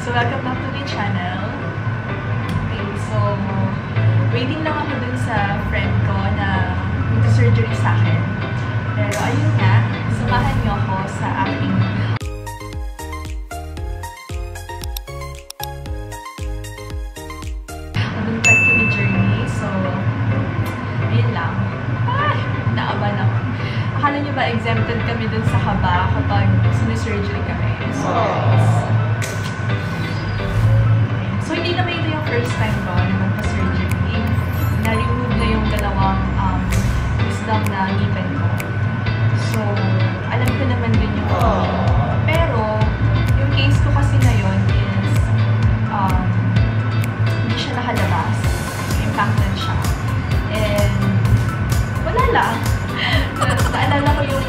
So, welcome back to my channel. Okay, so, waiting lang ako dun sa friend ko na mag-surgery sa akin. Pero, ayun nga, samahan niyo ako sa aking mabuntag kami journey. So, ayun lang. Ay, naaban ako. Akala niyo ba exempted kami dun sa haba kapag sinisurgery kami? So, hindi naman ito yung first time ko na magpa-surgery. Na-remove na yung dalawang wisdom na ngipin ko. So, alam ko naman din yung pero, yung case ko kasi ngayon is hindi siya nakalabas. Impacted siya. And, wala lang. Naalala ko yung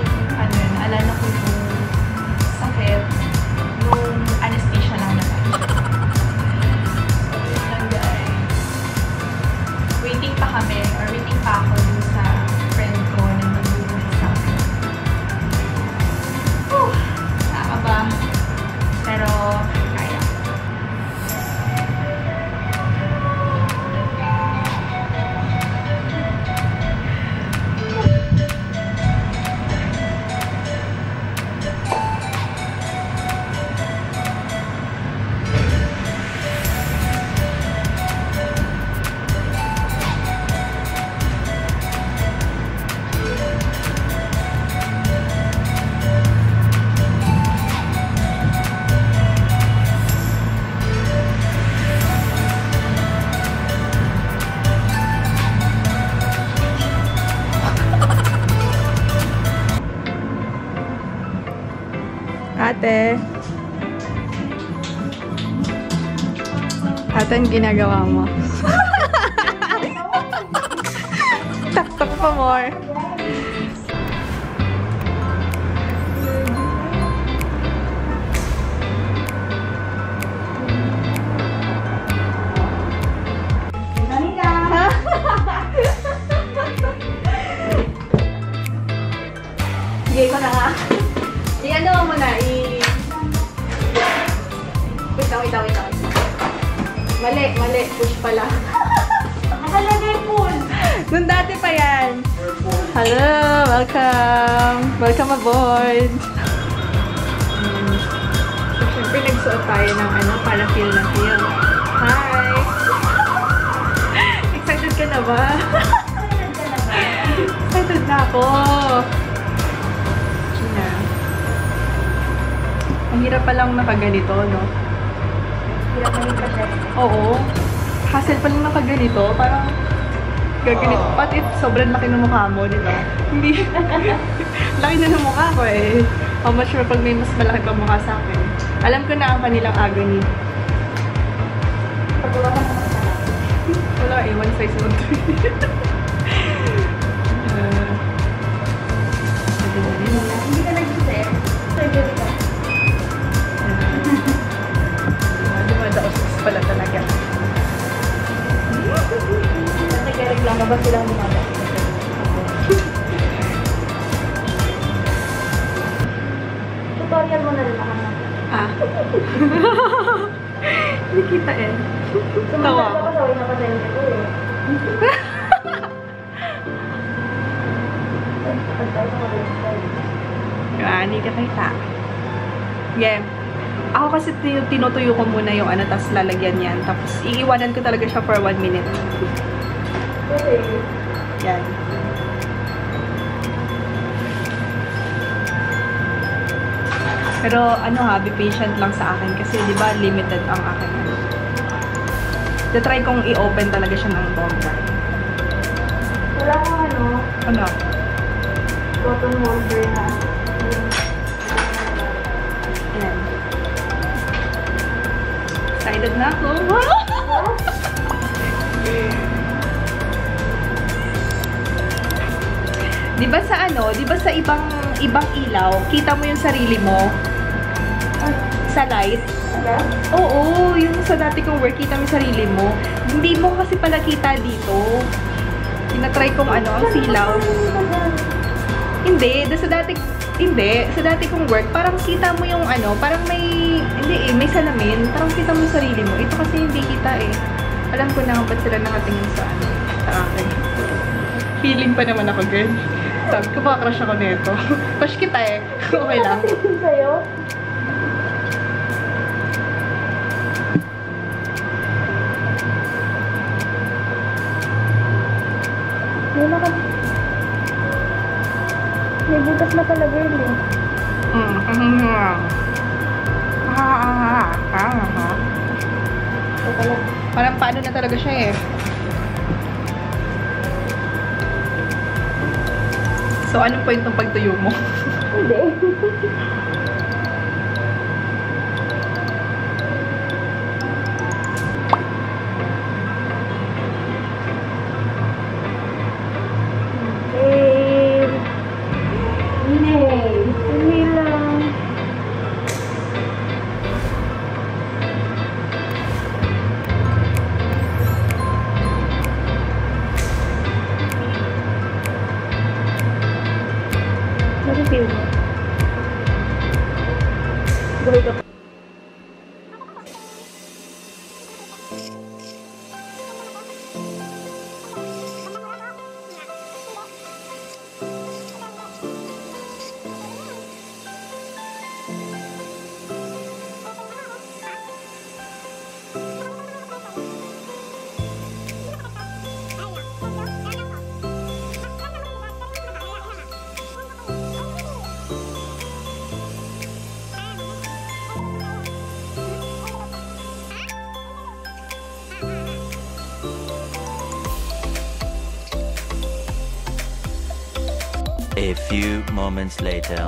sakit nung anesthesia lang naman. So, yun lang guys. Waiting pa kami, or waiting pa ako dun sa friend ko na mag-bubuhay sa akin. Nakakaba. Pero, kaya. Ate, ang ginagawa mo. Taktak pa more. Sige ko na nga. I-ano mo na, Wait. Mali. Push pala. Nakalagay pull. Nung dati pa yan. Hello, welcome. Welcome aboard. So, syempre nagsuot tayo ng para feel na feel. Hi! Excited ka na ba? Excited na ako. Ang hirap palang nakaganito, no? Hirap pa rin kasi. Oo. Hassle palang nakaganito. Parang gaganito. Pati sobrang laki ng mukha mo, di ba? Hindi. Laki na ng mukha ko eh. How much more pag may mas malaki pa mukha sa akin. Alam ko na ang kanilang agony. Pagkawa ka naman sa akin. Wala eh. One size one three. Hindi ka nag-isip. Surgery ka. Dumadaos pala talaga. Nagreklamo ba silang dumadaos? Tutorial mo na rin ako na. Hindi kita eh. Tawa ako. Sumagay na pa sa inyo ko eh. Hindi ka kita. Yeah. Ako kasi tinutuyo ko muna yung tapos lalagyan yan. Tapos iiwanan ko talaga siya for 1 minute. Okay. Yan. Pero be patient lang sa akin kasi di ba limited ang akin. Try kong i-open talaga siya ng bongga. Wala kang Ano? Cotton holder na. Yan. Excited na ako. Di ba sa ibang ilaw, kita mo yung sarili mo sa light? Oo, yung sa dati kong work, kita mo yung sarili mo. Hindi mo kasi pala kita dito. Tinatry kong ang silaw. Hindi, sa dati Hindi, sa dati kong work, parang kita mo yung ano, parang may salamin, parang kita mo yung sarili mo. Ito kasi hindi kita eh. Alam ko na kung ba't sila nakatingin sa ano, sa akin. Feeling pa naman ako, girl. Sabi ko, baka crush ako nito. Crush kita eh. Okay lang. Sa'yo? May butas na pala, girl eh. Teka lang. Parang paano na talaga siya eh. So, anong point ng pagtuyo mo? Hindi. Hindi lang. Ano feel mo? Gawin ka. A few moments later.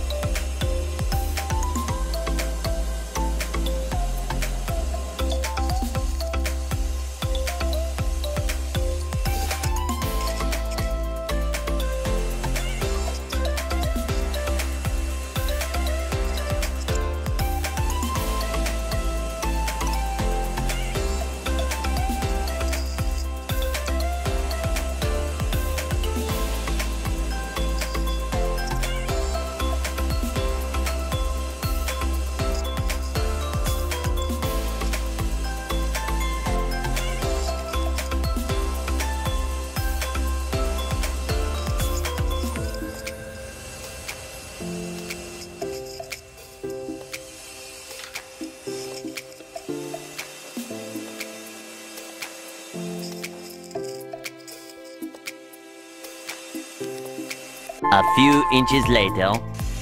A few inches later.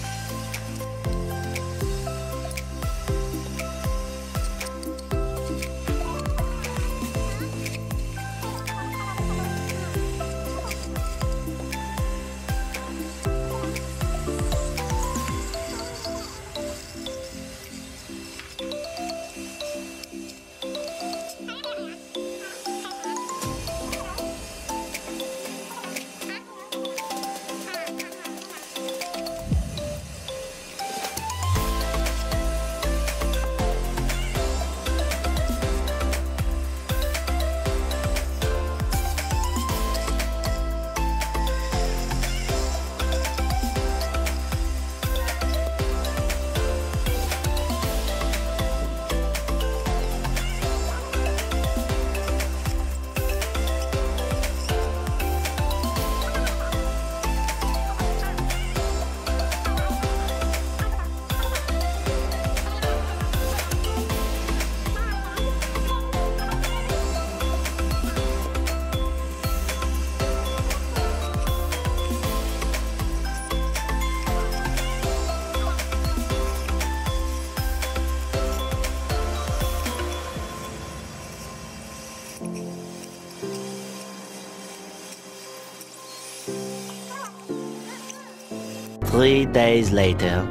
Three days later.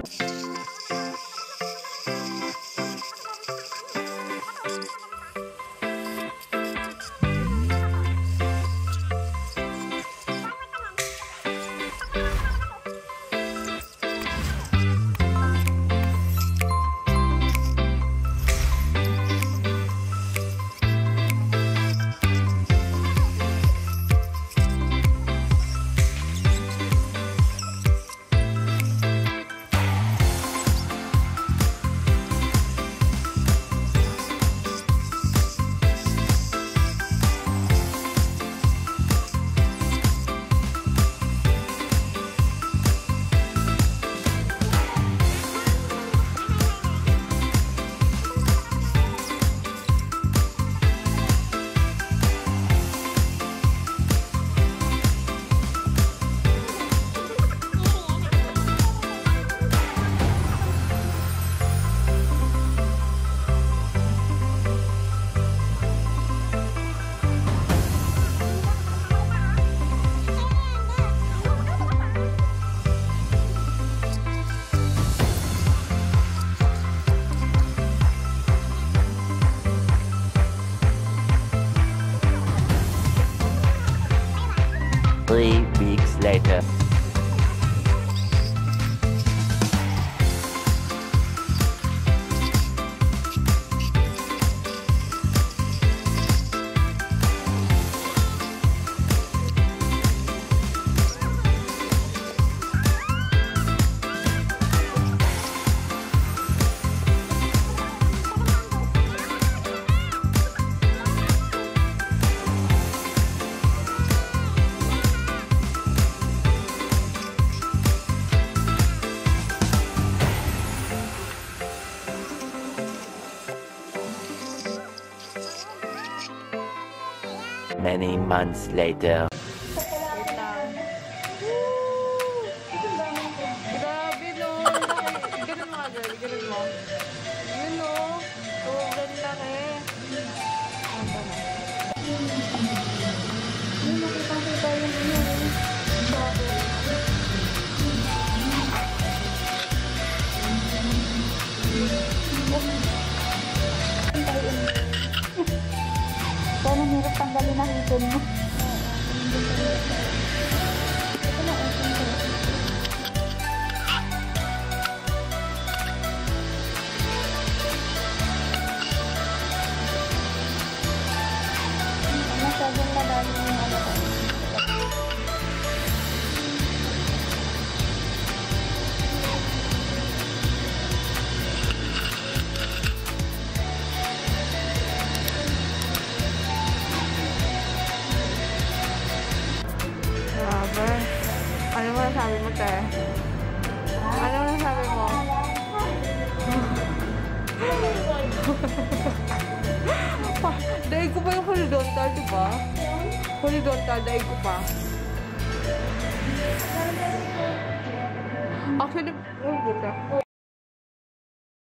Many months later. Wait lang. Grabe, no? Ganun mo, girl. Ganun mo. Yun, no? Sobrang laki. Anta na. Yun, nakita yung ano. Sana hirap tanggalin ang ipon mo. Masyadong malalim yung ano ko. Grabe. Ano mo nasabi mo, te? Ano mo nasabi mo? Daig ko pa yung horizontal, di ba? Horizontal, daig ko pa. Actually, oh, buta.